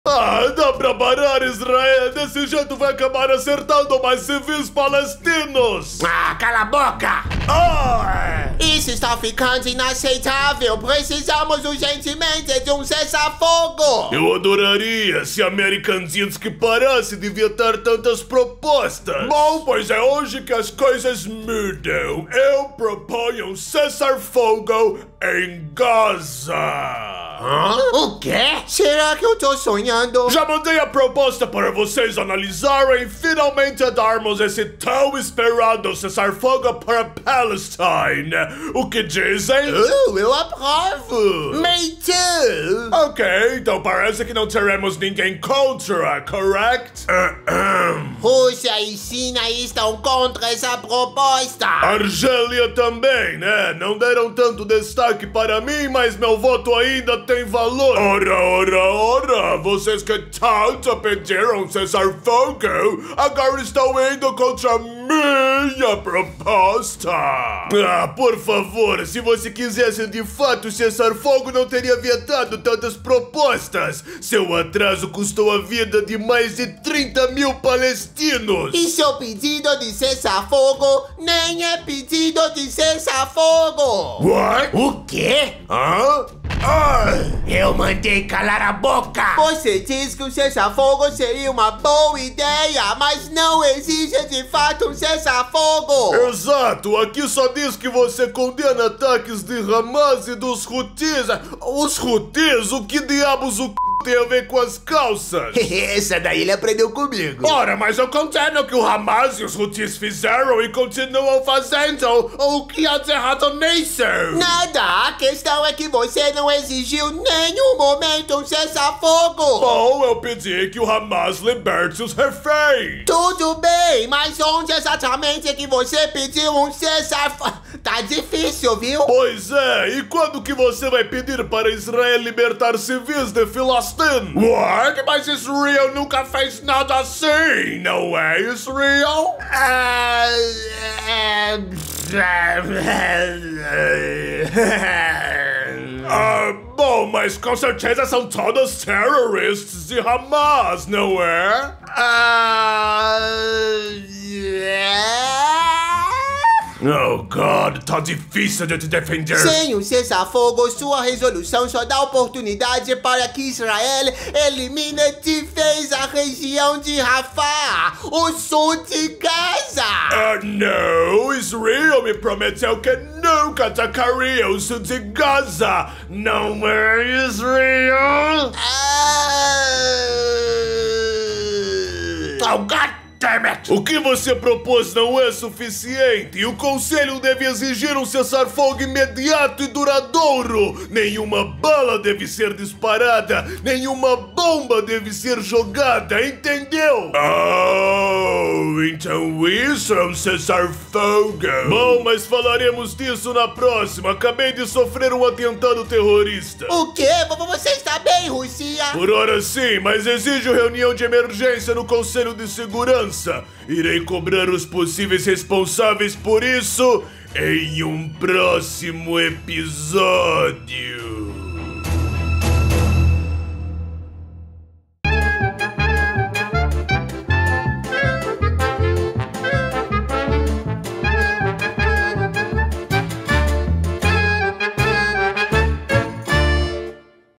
Dá pra parar, Israel. Desse jeito vai acabar acertando mais civis palestinos. Cala a boca! Isso está ficando inaceitável. Precisamos urgentemente de um cessar-fogo. Eu adoraria se a Americanzinski parasse de vetar tantas propostas. Bom, pois é hoje que as coisas mudam. Eu proponho um cessar-fogo em Gaza. O quê? Será que eu tô sonhando? Já mandei a proposta para vocês analisarem e finalmente darmos esse tão esperado cessar-fogo para Palestine. O que dizem? Eu aprovo. Me too. Ok, então parece que não teremos ninguém contra, correct? Rússia e China estão contra essa proposta. Argélia também, né? Não deram tanto destaque para mim, mas meu voto ainda tem valor. Ora, vocês que tanto pediram cessar-fogo, agora estão indo contra a minha proposta. Por favor, se você quisesse de fato cessar-fogo, não teria vetado tantas propostas. Seu atraso custou a vida de mais de 30 mil palestinos. E seu pedido de cessar-fogo nem é pedido de cessar-fogo. What? O quê? Eu mandei calar a boca! Você diz que o cessar-fogo seria uma boa ideia, mas não exige de fato um cessar-fogo! Exato! Aqui só diz que você condena ataques de Hamas e dos Houthis. Os Houthis? O que diabos o c... tem a ver com as calças? Essa daí ele aprendeu comigo. Ora, mas eu condeno que o Hamas e os Houthis fizeram e continuam fazendo. O que há de errado nisso? Nada! A questão é que você não exigiu em nenhum momento um cessar-fogo! Bom, eu pedi que o Hamas liberte os reféns. Tudo bem, mas onde exatamente é que você pediu um cessar-fogo? Tá difícil, viu? Pois é, e quando que você vai pedir para Israel libertar civis de Filastin? What? Mas Israel nunca fez nada assim, não é, Israel? Bom, mas com certeza são todos terroristas de Hamas, não é? Oh, God, tá difícil de te defender. Sem o cessar-fogo, sua resolução só dá oportunidade para que Israel elimine de vez a região de Rafah, o sul de Gaza. Não, Israel me prometeu que nunca atacaria o sul de Gaza. Não é, Israel? Oh, God! O que você propôs não é suficiente e o Conselho deve exigir um cessar-fogo imediato e duradouro. Nenhuma bala deve ser disparada, nenhuma bomba deve ser jogada, entendeu? Então isso é um cessar-fogo. Bom, mas falaremos disso na próxima. Acabei de sofrer um atentado terrorista. O quê? Você está bem, Rússia? Por hora sim, mas exijo reunião de emergência no Conselho de Segurança. Irei cobrar os possíveis responsáveis por isso em um próximo episódio.